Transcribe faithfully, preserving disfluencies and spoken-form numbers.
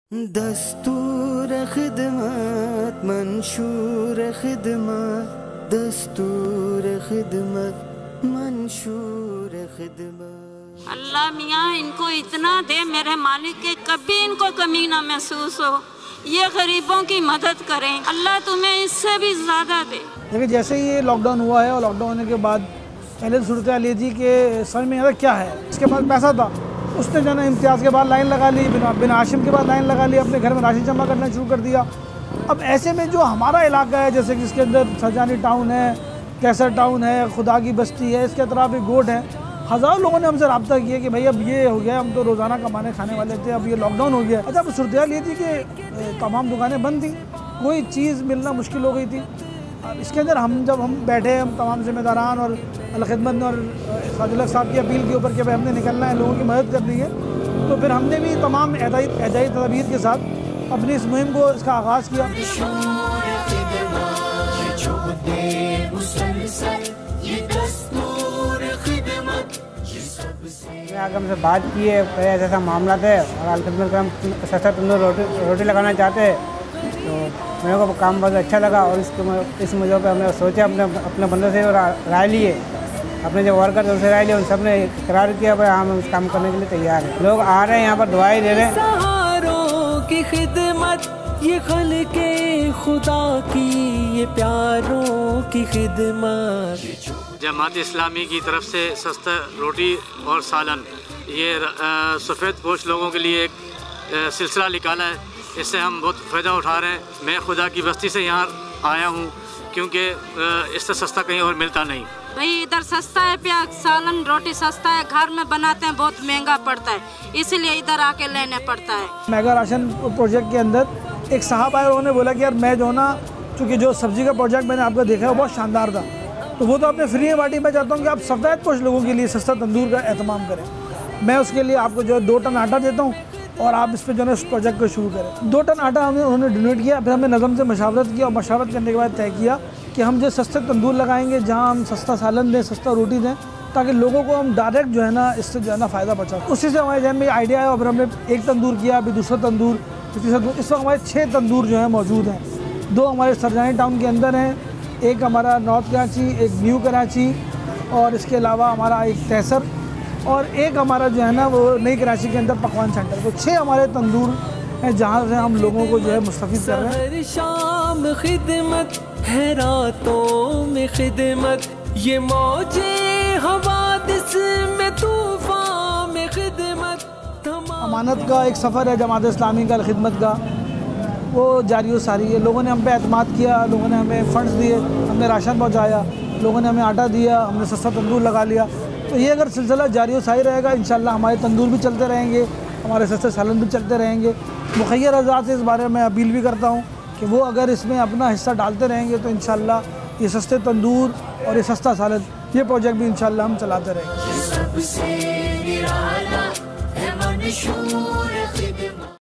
दस्तूर खिदमत मंशूर खिदमत दस्तूर खिदमत मंशूर खिदमत। अल्लाह मियाँ इनको इतना दे मेरे मालिक के कभी इनको कमी ना महसूस हो, ये गरीबों की मदद करें, अल्लाह तुम्हें इससे भी ज़्यादा दे। देखिए जैसे ही ये लॉकडाउन हुआ है और लॉकडाउन होने के बाद पहले सूरत हाल ये थी कि समझ में आता क्या है, इसके पास पैसा था उसने जो है ना इम्तियाज़ के बाद लाइन लगा ली, बिना बिन हाशिम के बाद लाइन लगा ली, अपने घर में राशन जमा करना शुरू कर दिया। अब ऐसे में जो हमारा इलाका है जैसे कि इसके अंदर सरजानी टाउन है, कैसर टाउन है, खुदा की बस्ती है, इसके अतराफ एक गोट है, हज़ारों लोगों ने हमसे रब्ता किया कि भाई अब ये हो गया, हम तो रोज़ाना कमाने खाने वाले थे, अब ये लॉकडाउन हो गया। अच्छा अब सूरत हाल ये थी कि तमाम दुकानें बंद थी, कोई चीज़ मिलना मुश्किल हो गई थी। इसके अंदर हम जब हम बैठे हम तमाम ज़िम्मेदारान और अलखिदमत और साजुल्लाह साहब की अपील के ऊपर कि भाई हमने निकलना है, लोगों की मदद करनी है, तो फिर हमने भी तमाम एहतियाती तदबीर के साथ अपनी इस मुहिम को इसका आगाज़ किया। आगे हमसे बात की है, ऐसा ऐसा मामला थे और अलखिदमत का हम सस्ता तंदूर रोटी रोटी लगाना चाहते हैं, तो मेरे को काम बहुत अच्छा लगा और इसके इस मुद्दे पर हमने सोचा, अपने अपने बंदों से राय लिए, अपने जो वर्कर उनसे राय लिए, उन सब ने इकरार किया भाई हम उस काम करने के लिए तैयार हैं। लोग आ रहे हैं यहाँ पर दुआएं दे रहे हैं। सहारों की खिदमत ये खल्के खुदा की, ये प्यारों की खिदमत। जमात इस्लामी की तरफ से सस्ता रोटी और सालन ये सफ़ेद पोश लोगों के लिए एक सिलसिला निकाला है, इससे हम बहुत फ़ायदा उठा रहे हैं। मैं खुदा की बस्ती से यहाँ आया हूँ क्योंकि इससे सस्ता कहीं और मिलता नहीं। भाई इधर सस्ता है, प्याज सालन रोटी सस्ता है, घर में बनाते हैं बहुत महंगा पड़ता है, इसीलिए इधर आके लेने पड़ता है। मेगा राशन प्रोजेक्ट के अंदर एक साहब आए, उन्होंने बोला कि यार मैं जो ना, चूँकि जो सब्ज़ी का प्रोजेक्ट मैंने आपका देखा है वो बहुत शानदार था, तो वो तो आपने फ्री में बांटी। मैं चाहता हूँ कि आप सफ़ेद पोश लोगों के लिए सस्ता तंदूर का एहतमाम करें। मैं उसके लिए आपको जो है दो टन आटा देता हूँ और आप इस पर जो है उस प्रोजेक्ट को शुरू करें। दो टन आटा हमें उन्होंने डोनेट किया, फिर हमने नज़म से मशावरत किया और मशावरत करने के बाद तय किया कि हम जो सस्ते तंदूर लगाएंगे, जहाँ हम सस्ता सालन दें, सस्ता रोटी दें, ताकि लोगों को हम डायरेक्ट जो है ना इससे जो है ना फ़ायदा पहुँचा। उसी से हमारे जहन में आइडिया आया और फिर हमने एक तंदूर किया, अभी दूसरा तंदूर, तीसरा तंदूर। इस वक्त हमारे छः तंदूर जो हैं मौजूद हैं। दो हमारे सरजानी टाउन के अंदर हैं, एक हमारा नॉर्थ कराची, एक न्यू कराची और इसके अलावा हमारा एक तहसर और एक हमारा जो है ना वो नई कराची के अंदर पकवान सेंटर। तो छः हमारे तंदूर हैं जहाँ से हम लोगों को जो है मुस्तफ़ीद कर रहे हैं। शाम खिदमत है रातों में खिदमत, ये मौजे हवादिस में तूफान में खिदमत। अमानत का एक सफ़र है जमात इस्लामी का खिदमत का, वो जारी व सारी है। लोगों ने हम पे एतमाद किया, लोगों ने हमें फ़ंड्स दिए, हमने राशन पहुँचाया, लोगों ने हमें आटा दिया, हमने सस्ता तंदूर लगा लिया। तो ये अगर सिलसिला जारी व सारी रहेगा इंशाल्लाह हमारे तंदूर भी चलते रहेंगे, हमारे सस्ते सालन भी चलते रहेंगे। मुखय्यर हज़रात से इस बारे में अपील भी करता हूँ कि वो अगर इसमें अपना हिस्सा डालते रहेंगे तो इंशाल्लाह ये सस्ते तंदूर और ये सस्ता सालन ये प्रोजेक्ट भी इंशाल्लाह हम चलाते रहेंगे।